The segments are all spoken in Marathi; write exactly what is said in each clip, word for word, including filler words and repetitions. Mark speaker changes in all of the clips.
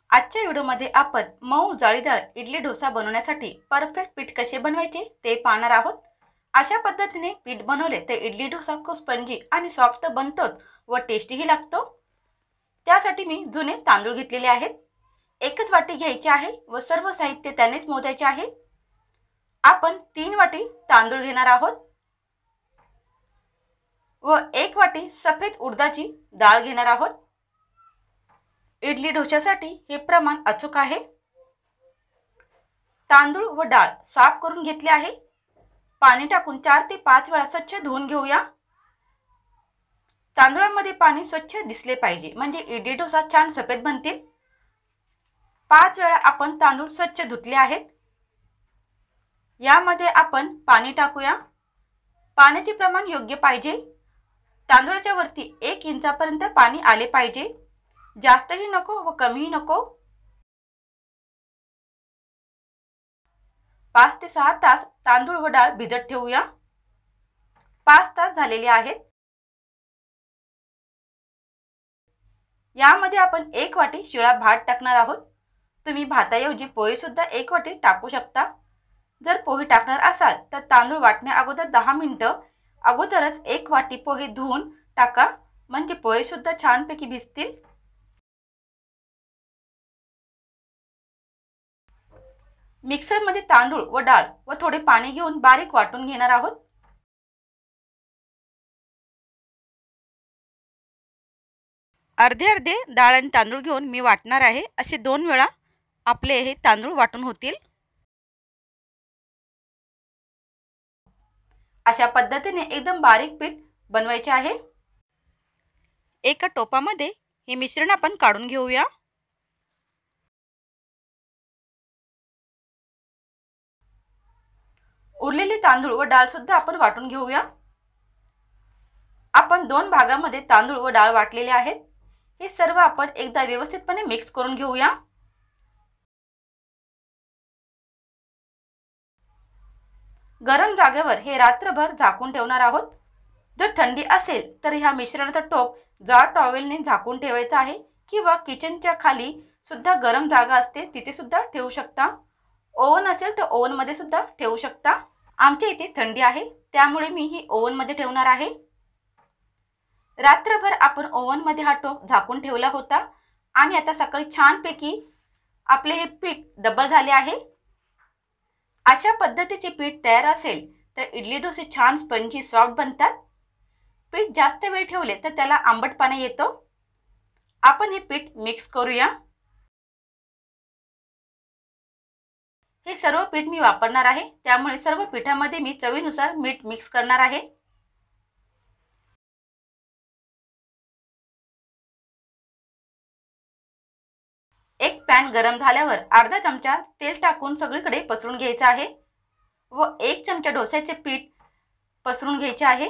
Speaker 1: आजच्या व्हिडिओमध्ये आपण मऊ जाळीदार इडली डोसा बनवण्यासाठी परफेक्ट पीठ कसे बनवायचे ते पाहणार आहोत। अशा पद्धतीने पीठ बनवले तर इडली डोसा खूप स्पंजी आणि सॉफ्ट बनतो व टेस्टीही लागतो। त्यासाठी मी जुने तांदूळ घेतलेले आहेत। एकच वाटी घ्यायची आहे व सर्व साहित्य त्यानेच मोजायचे आहे। आपण तीन वाटी तांदूळ घेणार आहोत व एक वाटी सफेद उडदाची डाळ घेणार आहोत। इडली डोशासाठी हे प्रमाण अचूक आहे। तांदूळ व डाळ साफ करून घेतले आहे। पाणी टाकून चार ते पाच वेळा स्वच्छ धुवून घेऊया। तांदूळामध्ये पाणी स्वच्छ दिसले पाहिजे म्हणजे इडली डोसा छान सफेद बनतील। पाच वेळा आपण तांदूळ स्वच्छ धुतले आहेत। यामध्ये आपण पाणी टाकूया। पाण्याचे प्रमाण योग्य पाहिजे। तांदूळाच्या वरती एक इंचापर्यंत पाणी आले पाहिजे, जास्तही नको व कमीही नको। पाच ते सहा तास तांदूळ व डाळ भिजत ठेवूया। पाच तास झालेले आहेत। यामध्ये आपण एक वाटी शिळा भात टाकणार आहोत। तुम्ही भाताऐवजी पोहे सुद्धा एक वाटी टाकू शकता। जर पोहे टाकणार असाल तर तांदूळ वाटण्या अगोदर दहा मिनिटं अगोदरच एक वाटी पोहे धुवून टाका, म्हणजे पोहे सुद्धा छानपैकी भिजतील। मिक्सर मध्ये तांदूळ व डाळ व थोडे पाणी घेऊन बारीक वाटून घेणार आहोत। अर्धे अर्धे डाळ आणि तांदूळ घेऊन मी वाटणार आहे। असे दोन वेळा आपले हे तांदूळ वाटून होतील। अशा पद्धतीने एकदम बारीक पीठ बनवायचे आहे। एका टोपामध्ये हे मिश्रण आपण काढून घेऊया। उरलेले तांदूळ व डाळ सुद्धा आपण वाटून घेऊया। आपण दोन भागामध्ये तांदूळ व डाळ वाटलेले आहेत। हे सर्व आपण एकदा व्यवस्थितपणे मिक्स करून घेऊया। गरम जागेवर हे रात्रभर झाकून ठेवणार आहोत। जर थंडी असेल तर ह्या मिश्रणाचा टोप जाड टॉवेलने झाकून ठेवायचा आहे किंवा किचनच्या खाली सुद्धा गरम जागा असते तिथे सुद्धा ठेवू शकता। ओव्हन असेल तर ओव्हन मध्ये सुद्धा ठेवू शकता। आमच्या इथे थंडी आहे त्यामुळे मी ही ओव्हन मध्ये ठेवणार आहे। रात्रभर आपण ओव्हन मध्ये हा टोप झाकून ठेवला होता आणि आता सकाळी छानपैकी आपले हे पीठ डबल झाले आहे। अशा पद्धतीचे पीठ तयार असेल तर इडली डोसे छान स्पंजी सॉफ्ट बनतात। पीठ जास्त वेळ ठेवले तर त्याला आंबटपणा येतो। आपण हे पीठ मिक्स करूया। हे सर्व पीठ मी वापरणार आहे त्यामुळे सर्व पिठामध्ये मी चवीनुसार मीठ मिक्स करणार आहे। एक पॅन गरम झाल्यावर अर्धा चमचा तेल टाकून सगळीकडे पसरून घ्यायचे आहे व एक चमचा डोस्याचे पीठ पसरून घ्यायचे आहे।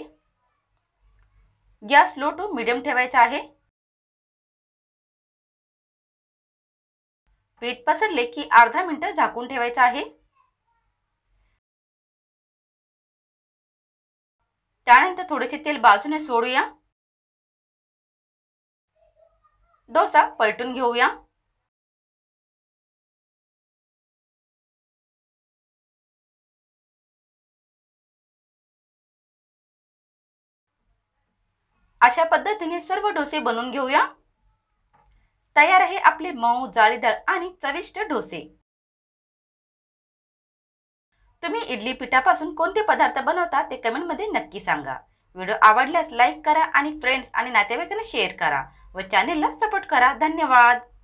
Speaker 1: गॅस लो टू मीडियम ठेवायचा आहे। पीठ पसरले की अर्धा मिनिट झाकून ठेवायचे आहे। त्यानंतर थोडेसे तेल बाजूने सोडूया। डोसा पलटून घेऊया। अशा पद्धतीने सर्व डोसे बनवून घेऊया। तयार आहे आपले मऊ जाळीदार आणि चविष्ट डोसे। तुम्ही इडली पिठापासून कोणते पदार्थ बनवता ते कमेंट मध्ये नक्की सांगा। व्हिडिओ आवडल्यास लाईक करा आणि फ्रेंड्स आणि नातेवाईकांना शेअर करा व चॅनेलला सपोर्ट करा। धन्यवाद।